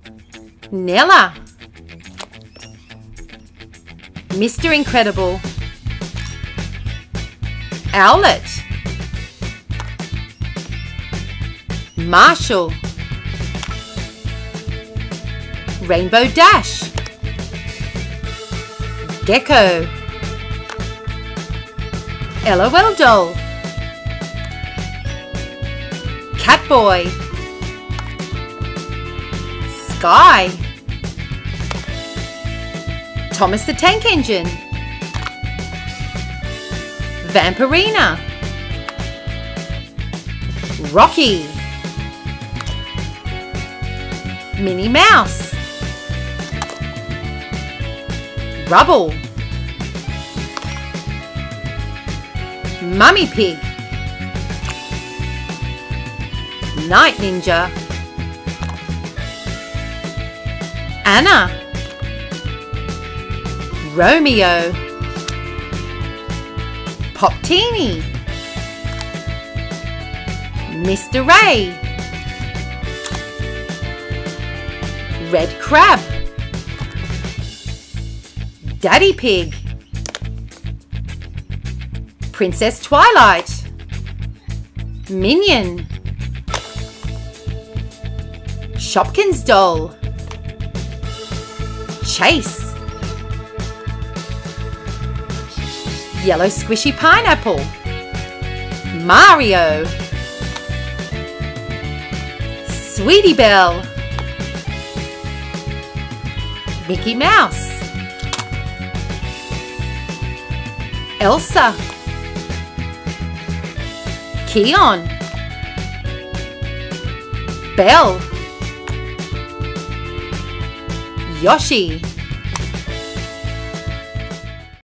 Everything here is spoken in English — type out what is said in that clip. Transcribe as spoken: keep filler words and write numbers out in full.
Nella, Mister Incredible, Owlet, Marshall, Rainbow Dash, Gecko, LOL Doll, Catboy, Sky, Thomas the Tank Engine, Vampirina, Rocky, Minnie Mouse, Rubble, Mummy Pig, Night Ninja, Anna, Romeo, Pop-Teeny, Mister Ray, Red Crab, Daddy Pig, Princess Twilight, Minion, Shopkins Doll, Chase, Yellow Squishy Pineapple, Mario, Sweetie Belle, Mickey Mouse, Elsa, Keon, Belle, Yoshi,